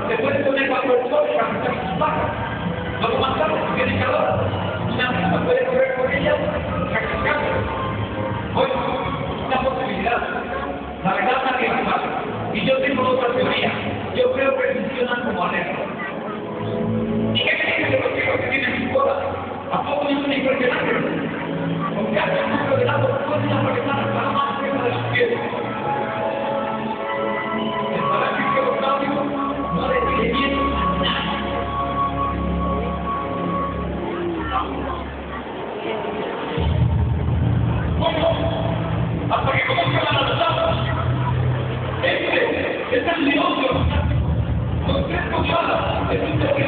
Se puede poner bajo el sol para que se baja. Luego más tarde, si tiene calor, una misma puede correr con ella, refrescarse. Hoy, una posibilidad. La verdad nadie la sabe. Y yo tengo otra teoría. Yo creo que funcionan como alerta. ¿Y qué creen de los chicos que tienen su cola? ¿A poco no son impresionantes? Con cada número de lados pueden aparecer hasta la más cerca de sus pies. El paralítico octavio no le tiene miedo a nada. ¿Cómo? Hasta que conozcan a las damas. Este es el negocio. Con 3 pulgadas es un